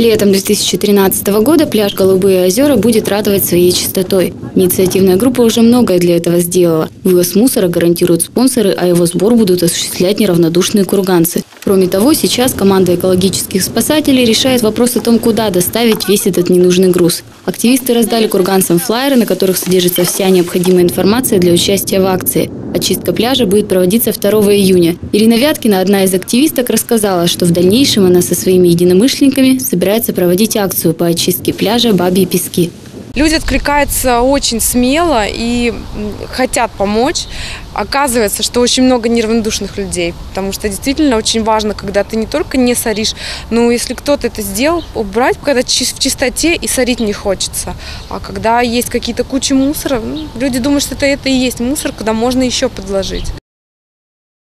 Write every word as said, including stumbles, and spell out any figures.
Летом две тысячи тринадцатого года пляж «Голубые озера» будет радовать своей чистотой. Инициативная группа уже многое для этого сделала. Вывоз мусора гарантируют спонсоры, а его сбор будут осуществлять неравнодушные курганцы. Кроме того, сейчас команда экологических спасателей решает вопрос о том, куда доставить весь этот ненужный груз. Активисты раздали курганцам флаеры, на которых содержится вся необходимая информация для участия в акции. Очистка пляжа будет проводиться второго июня. Ирина Вяткина, одна из активисток, рассказала, что в дальнейшем она со своими единомышленниками собирается проводить акцию по очистке пляжа «Бабьи пески». Люди откликаются очень смело и хотят помочь. Оказывается, что очень много неравнодушных людей, потому что действительно очень важно, когда ты не только не соришь, но если кто-то это сделал, убрать, когда в чистоте и сорить не хочется. А когда есть какие-то кучи мусора, люди думают, что это, это и есть мусор, куда можно еще подложить.